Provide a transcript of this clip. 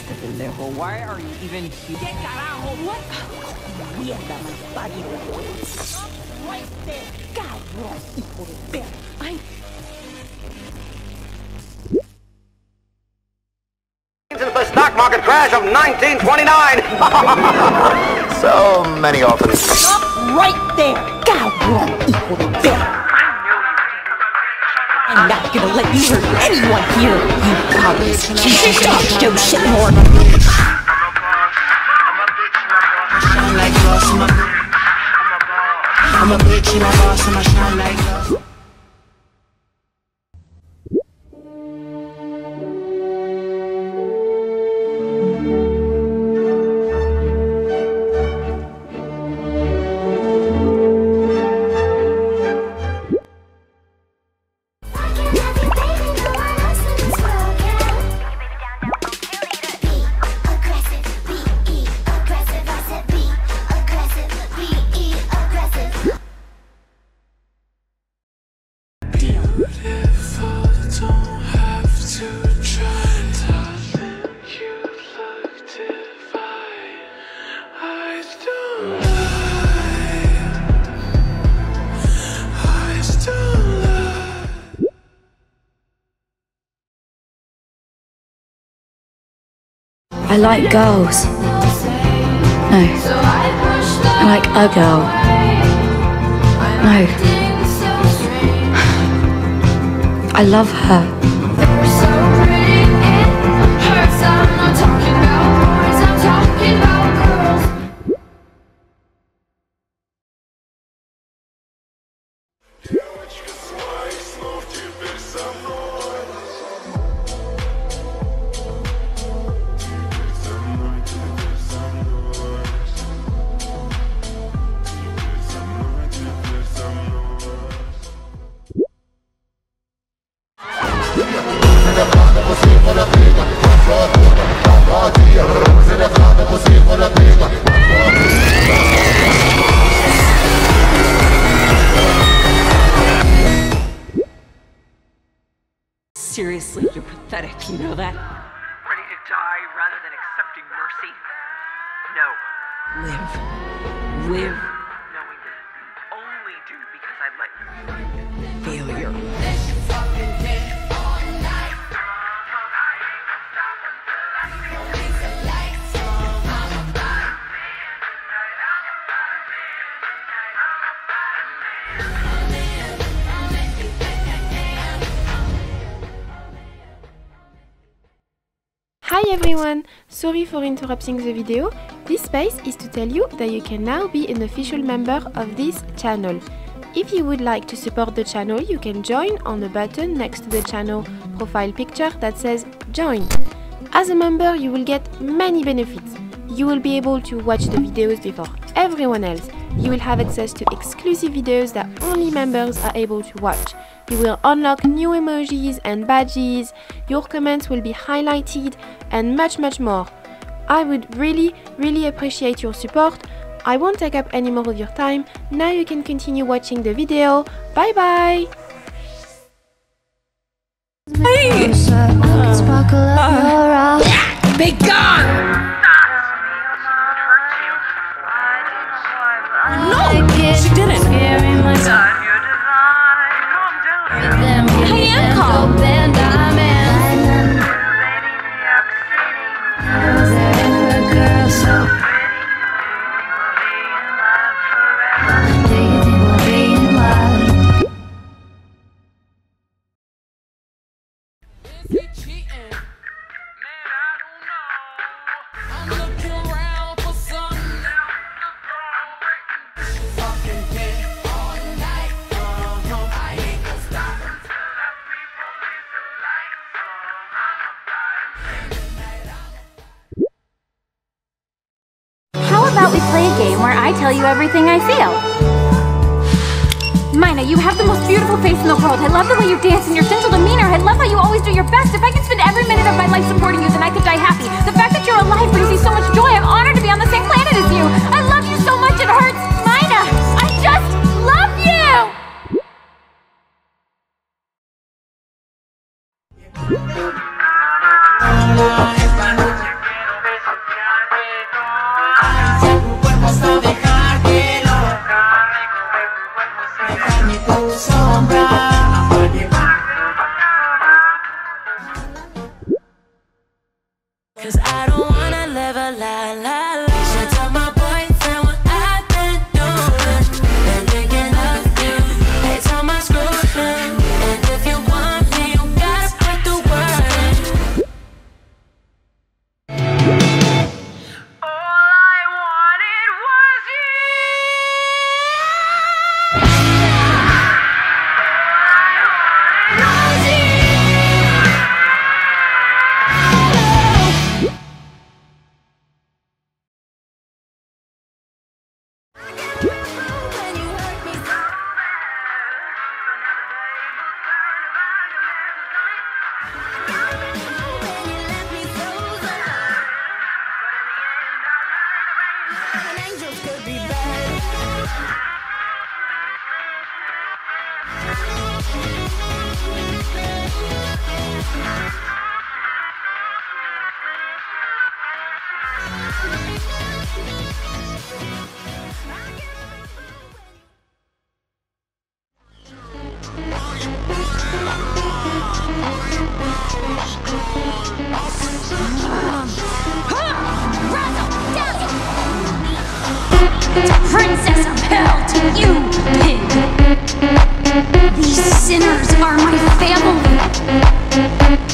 Pendejo, why are you even here? ¿Qué carajo? What? Mierda, my body. Right there. Cabrón, hijo de perra. Ay. The stock market crash of 1929. So many orphans. Stop right there. Cabrón, hijo de perra. I'm not gonna let you hurt anyone here, you cowards. Stop, do shit more. I'm a bitch and a boss and I shine like glass. I like girls. No. I like a girl. No. I love her. Seriously, you're pathetic, you know that? Ready to die rather than accepting mercy? No. Live. Knowing that you only do because I let you. Failure. Hi everyone! Sorry for interrupting the video. This space is to tell you that you can now be an official member of this channel. If you would like to support the channel, you can join on the button next to the channel profile picture that says Join. As a member, you will get many benefits. You will be able to watch the videos before everyone else. You will have access to exclusive videos that only members are able to watch. You will unlock new emojis and badges, your comments will be highlighted, and much more. I would really appreciate your support. I won't take up any more of your time. Now you can continue watching the video. Bye bye! Hey! Be gone! No! She didn't! I am calm! How about we play a game where I tell you everything I feel? Mina, you have the most beautiful face in the world. I love the way you dance and your gentle demeanor. I love how you always do your best. If I could spend every minute of my life supporting you, then I could die happy. The fact that you're alive brings me so much joy. I'm honored to be on the same planet as you. I love you so much it hurts. Mina, I just love you! 'cause I don't wanna live a lie. Should tell my boyfriend what I've been doing. Been thinking of you. Hey, tell my screw him. And if you want me, you gotta put the word in. All I wanted was you. Princess of hell to you, pig! These sinners are my family!